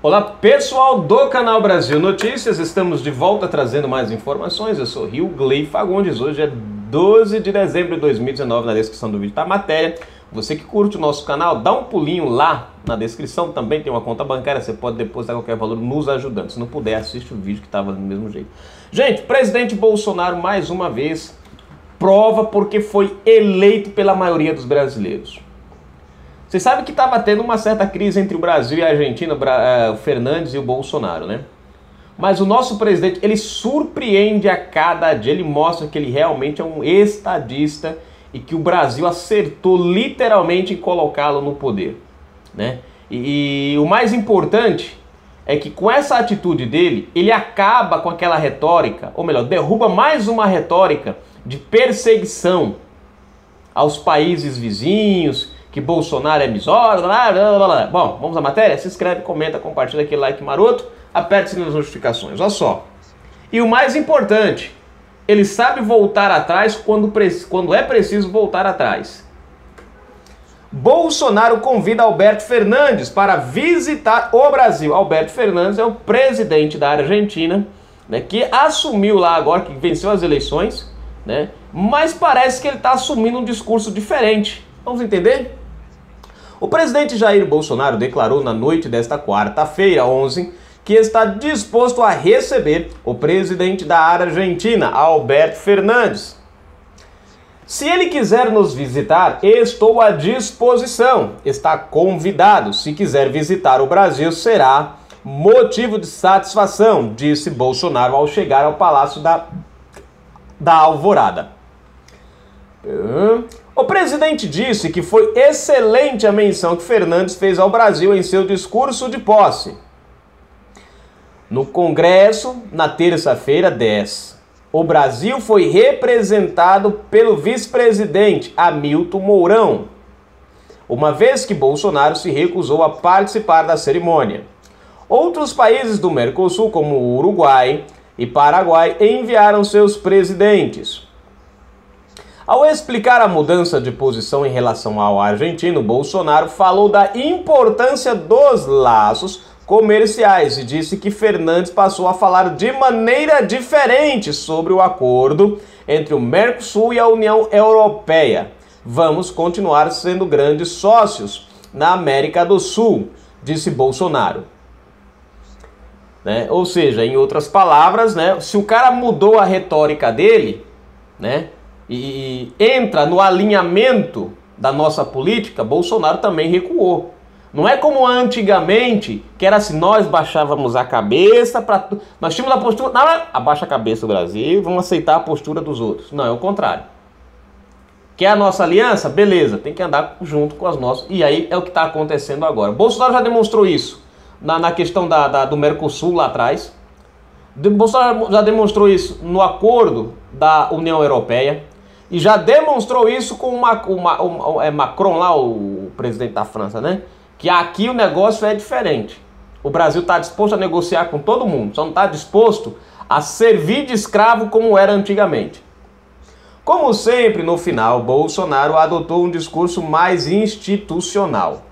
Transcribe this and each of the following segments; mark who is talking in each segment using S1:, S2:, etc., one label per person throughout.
S1: Olá pessoal do canal Brasil Notícias, estamos de volta trazendo mais informações. Eu sou Rio Gley Fagundes, hoje é 12 de dezembro de 2019, na descrição do vídeo está a matéria. Você que curte o nosso canal, dá um pulinho lá na descrição, também tem uma conta bancária, você pode depositar qualquer valor nos ajudando. Se não puder, assiste o vídeo que estava do mesmo jeito. Gente, presidente Bolsonaro mais uma vez prova porque foi eleito pela maioria dos brasileiros. Vocês sabem que estava tendo uma certa crise entre o Brasil e a Argentina, o Fernandes e o Bolsonaro, né? Mas o nosso presidente, ele surpreende a cada dia, ele mostra que ele realmente é um estadista e que o Brasil acertou literalmente em colocá-lo no poder, né? E o mais importante é que com essa atitude dele, ele acaba com aquela retórica, ou melhor, derruba mais uma retórica de perseguição aos países vizinhos, que Bolsonaro é misógino, blá, blá, blá, blá. Bom, vamos à matéria? Se inscreve, comenta, compartilha aquele like maroto, aperte o sininho das notificações, olha só. E o mais importante, ele sabe voltar atrás quando é preciso voltar atrás. Bolsonaro convida Alberto Fernandes para visitar o Brasil. Alberto Fernandes é o presidente da Argentina, né, que assumiu lá agora, que venceu as eleições, né, mas parece que ele está assumindo um discurso diferente. Vamos entender? O presidente Jair Bolsonaro declarou na noite desta quarta-feira, 11, que está disposto a receber o presidente da Argentina, Alberto Fernandes. Se ele quiser nos visitar, estou à disposição. Está convidado. Se quiser visitar o Brasil, será motivo de satisfação, disse Bolsonaro ao chegar ao Palácio da Alvorada. O presidente disse que foi excelente a menção que Fernandes fez ao Brasil em seu discurso de posse no Congresso na terça-feira 10. O Brasil foi representado pelo vice-presidente Hamilton Mourão, uma vez que Bolsonaro se recusou a participar da cerimônia. Outros países do Mercosul, como o Uruguai e Paraguai, enviaram seus presidentes. Ao explicar a mudança de posição em relação ao argentino, Bolsonaro falou da importância dos laços comerciais e disse que Fernandes passou a falar de maneira diferente sobre o acordo entre o Mercosul e a União Europeia. Vamos continuar sendo grandes sócios na América do Sul, disse Bolsonaro. Né? Ou seja, em outras palavras, né, se o cara mudou a retórica dele, né, e entra no alinhamento da nossa política, Bolsonaro também recuou. Não é como antigamente, que era assim, nós baixávamos a cabeça, nós tínhamos a postura, não, abaixa a cabeça do Brasil, vamos aceitar a postura dos outros. Não, é o contrário. Quer a nossa aliança? Beleza, tem que andar junto com as nossas. E aí é o que está acontecendo agora. Bolsonaro já demonstrou isso na questão do Mercosul lá atrás. Bolsonaro já demonstrou isso no acordo da União Europeia. E já demonstrou isso com Macron lá, o presidente da França, né? Que aqui o negócio é diferente. O Brasil está disposto a negociar com todo mundo, só não está disposto a servir de escravo como era antigamente. Como sempre, no final, Bolsonaro adotou um discurso mais institucional.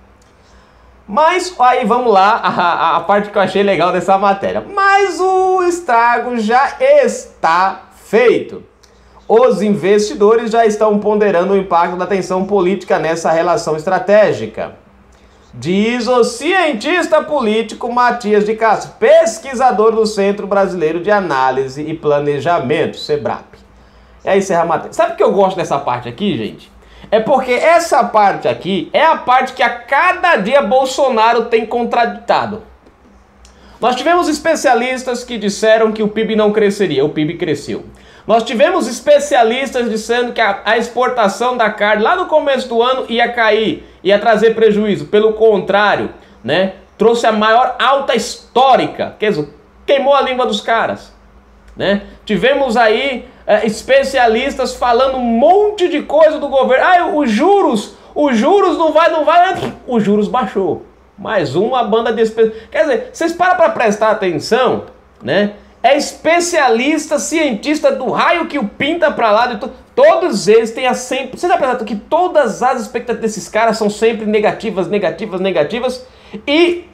S1: Mas aí vamos lá, a parte que eu achei legal dessa matéria. Mas o estrago já está feito. Os investidores já estão ponderando o impacto da tensão política nessa relação estratégica, diz o cientista político Matias de Castro, pesquisador do Centro Brasileiro de Análise e Planejamento, SEBRAP. E aí encerra a matéria. Sabe o que eu gosto dessa parte aqui, gente? É porque essa parte aqui é a parte que a cada dia Bolsonaro tem contraditado. Nós tivemos especialistas que disseram que o PIB não cresceria, o PIB cresceu. Nós tivemos especialistas dizendo que a exportação da carne lá no começo do ano ia cair, ia trazer prejuízo. Pelo contrário, né, trouxe a maior alta histórica, quer dizer, queimou a língua dos caras. Né? Tivemos aí especialistas falando um monte de coisa do governo. Ah, os juros não vai, os juros baixou. Mais uma banda de especialistas. Quer dizer, vocês param para prestar atenção, né? É especialista, cientista do raio que o pinta para lá, todos eles têm sempre... Você já percebeu que todas as expectativas desses caras são sempre negativas, negativas, negativas, e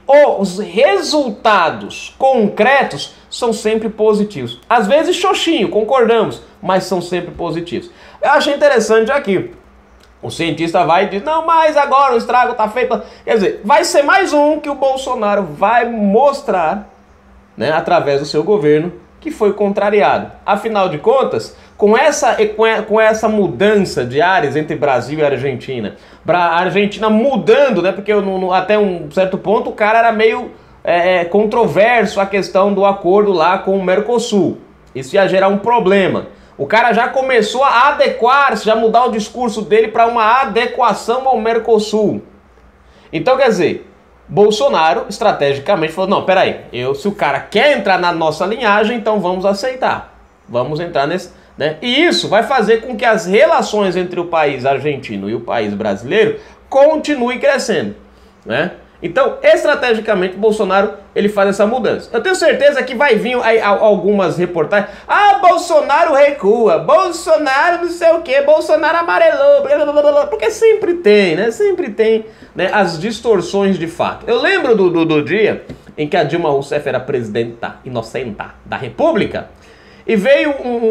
S1: os resultados concretos são sempre positivos. Às vezes xoxinho, concordamos, mas são sempre positivos. Eu achei interessante aqui. O cientista vai e diz, não, mas agora o estrago está feito. Quer dizer, vai ser mais um que o Bolsonaro vai mostrar, né, através do seu governo, que foi contrariado. Afinal de contas, com essa mudança de ares entre Brasil e Argentina, a Argentina mudando, né, porque até um certo ponto o cara era meio controverso a questão do acordo lá com o Mercosul. Isso ia gerar um problema. O cara já começou a adequar-se, já mudar o discurso dele para uma adequação ao Mercosul. Então, quer dizer, Bolsonaro estrategicamente falou, não, peraí, se o cara quer entrar na nossa linhagem, então vamos aceitar. Vamos entrar nesse, né? E isso vai fazer com que as relações entre o país argentino e o país brasileiro continuem crescendo, né? Então, estrategicamente, Bolsonaro ele faz essa mudança. Eu tenho certeza que vai vir algumas reportagens. Ah, Bolsonaro recua, Bolsonaro não sei o que, Bolsonaro amarelou, blá, blá, blá, blá, porque sempre tem, né? Sempre tem, né, as distorções de fato. Eu lembro do dia em que a Dilma Rousseff era presidenta inocenta da República e veio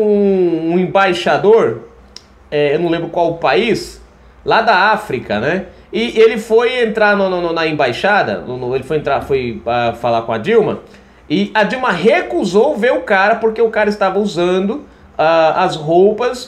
S1: um embaixador, eu não lembro qual país, lá da África, né? E ele foi entrar na embaixada, ele foi falar com a Dilma, e a Dilma recusou ver o cara, porque o cara estava usando as roupas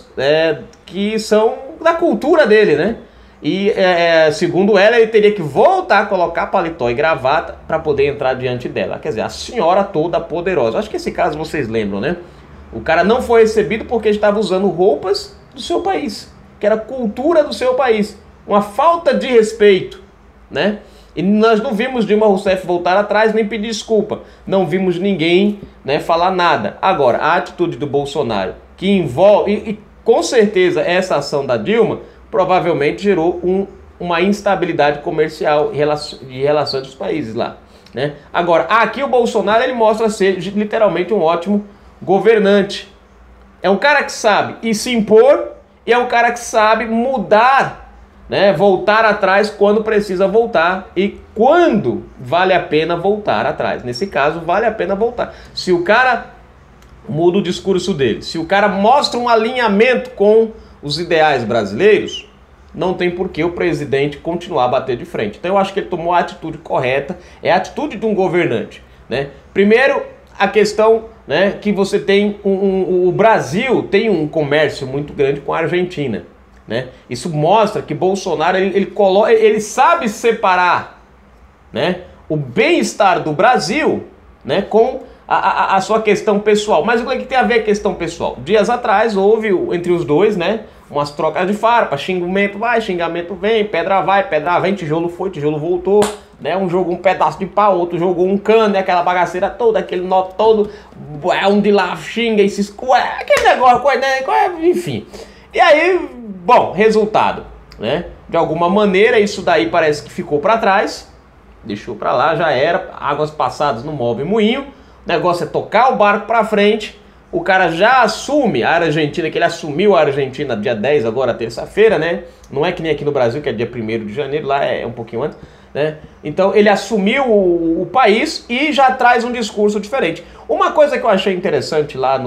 S1: que são da cultura dele, né? E segundo ela, ele teria que voltar a colocar paletó e gravata para poder entrar diante dela. Quer dizer, a senhora toda poderosa. Acho que esse caso vocês lembram, né? O cara não foi recebido porque estava usando roupas do seu país, que era cultura do seu país. Uma falta de respeito, né? E nós não vimos Dilma Rousseff voltar atrás nem pedir desculpa. Não vimos ninguém, né, falar nada. Agora, a atitude do Bolsonaro, que envolve... E com certeza essa ação da Dilma provavelmente gerou uma instabilidade comercial de relações dos países lá, né? Agora, aqui o Bolsonaro ele mostra ser literalmente um ótimo governante. É um cara que sabe se impor e é um cara que sabe mudar, né, voltar atrás quando precisa voltar e quando vale a pena voltar atrás. Nesse caso, vale a pena voltar. Se o cara muda o discurso dele, se o cara mostra um alinhamento com os ideais brasileiros, não tem por que o presidente continuar a bater de frente. Então eu acho que ele tomou a atitude correta, é a atitude de um governante, né? Primeiro, a questão, né, que você tem o Brasil tem um comércio muito grande com a Argentina, né? Isso mostra que Bolsonaro ele sabe separar, né, o bem-estar do Brasil, né, com a sua questão pessoal. Mas o que tem a ver a questão pessoal? Dias atrás houve entre os dois, né, umas trocas de farpa, xingamento vai, xingamento vem, pedra vai, pedra vem, tijolo foi, tijolo voltou, né? Um jogou um pedaço de pau, outro jogou um cano, né? Aquela bagaceira toda, aquele nó todo, um de lá xinga e se escura, aquele negócio, enfim. E aí, bom, resultado, né? De alguma maneira isso daí parece que ficou para trás, deixou para lá, já era, águas passadas não movem moinho, o negócio é tocar o barco para frente. O cara já assume a Argentina, que ele assumiu a Argentina dia 10, agora terça-feira, né? Não é que nem aqui no Brasil, que é dia 1º de janeiro, lá é um pouquinho antes, né? Então ele assumiu o país e já traz um discurso diferente. Uma coisa que eu achei interessante lá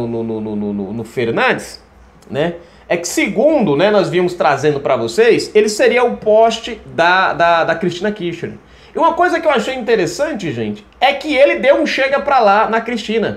S1: no Fernandes, né? É que segundo, né, nós vimos trazendo para vocês, ele seria o poste da Cristina Kirchner. E uma coisa que eu achei interessante, gente, é que ele deu um chega pra lá na Cristina.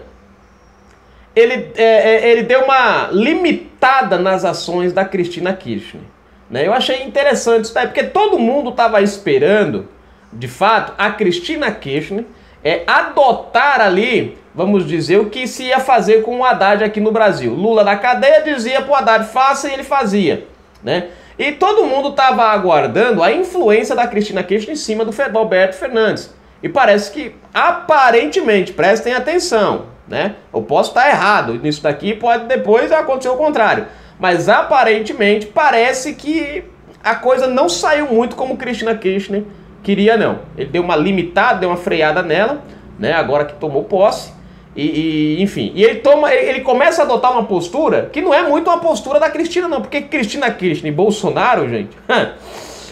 S1: Ele deu uma limitada nas ações da Cristina Kirchner, né? Eu achei interessante isso daí, porque todo mundo estava esperando, de fato, a Cristina Kirchner adotar ali, vamos dizer, o que se ia fazer com o Haddad aqui no Brasil. Lula da cadeia dizia pro Haddad, faça, e ele fazia, né? E todo mundo estava aguardando a influência da Cristina Kirchner em cima do Alberto Fernandes. E parece que, aparentemente, prestem atenção, né? Eu posso estar errado nisso daqui, pode depois acontecer o contrário. Mas aparentemente parece que a coisa não saiu muito como Cristina Kirchner queria, não. Ele deu uma limitada, deu uma freada nela, né? Agora que tomou posse. Enfim, e ele começa a adotar uma postura que não é muito uma postura da Cristina, não. Porque Cristina Kirchner e Bolsonaro, gente,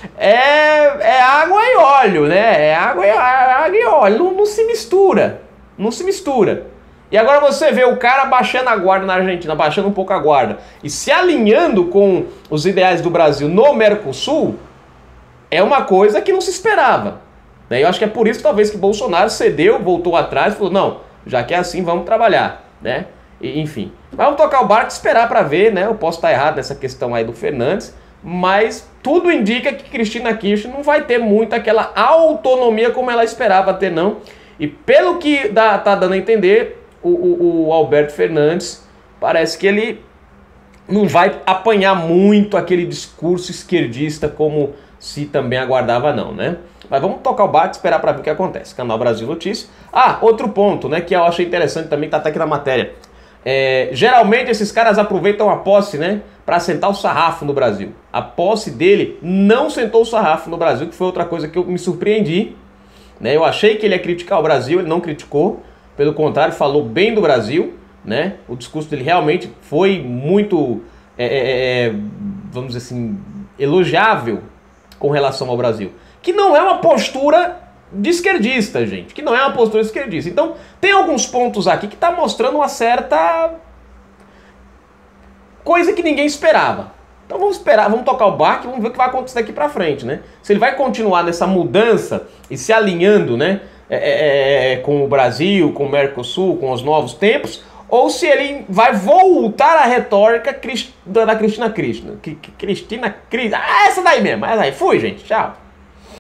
S1: é água e óleo, né? É água e óleo, não se mistura, não se mistura. E agora você vê o cara baixando a guarda na Argentina, baixando um pouco a guarda e se alinhando com os ideais do Brasil no Mercosul, é uma coisa que não se esperava. Eu acho que é por isso talvez que Bolsonaro cedeu, voltou atrás e falou, não, já que é assim, vamos trabalhar, né? E, enfim, vamos tocar o barco e esperar para ver, né? Eu posso estar errado nessa questão aí do Fernandes, mas tudo indica que Cristina Kirchner não vai ter muito aquela autonomia como ela esperava ter, não. E pelo que tá dando a entender, o Alberto Fernandes parece que ele não vai apanhar muito aquele discurso esquerdista como se também aguardava, não, né? Mas vamos tocar o barco e esperar para ver o que acontece. Canal Brasil Notícias. Ah, outro ponto, né, que eu achei interessante também, tá até aqui na matéria. Geralmente esses caras aproveitam a posse, né, para sentar o sarrafo no Brasil. A posse dele não sentou o sarrafo no Brasil, que foi outra coisa que eu me surpreendi, né? Eu achei que ele ia criticar o Brasil, ele não criticou, pelo contrário, falou bem do Brasil, né? O discurso dele realmente foi muito, vamos dizer assim, elogiável com relação ao Brasil. Que não é uma postura de esquerdista, gente. Que não é uma postura esquerdista. Então, tem alguns pontos aqui que tá mostrando uma certa coisa que ninguém esperava. Então vamos esperar, vamos tocar o barco e vamos ver o que vai acontecer daqui pra frente, né? Se ele vai continuar nessa mudança e se alinhando, né, com o Brasil, com o Mercosul, com os novos tempos, ou se ele vai voltar à retórica da Cristina Kirchner. Essa daí mesmo. Essa daí. Fui, gente. Tchau.